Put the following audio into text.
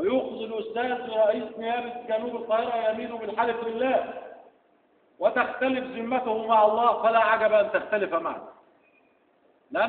ويؤخذ الأستاذ رئيس نيابة جنوب القاهرة يمين بالحلف بالله وتختلف ذمته مع الله، فلا عجب أن تختلف معه.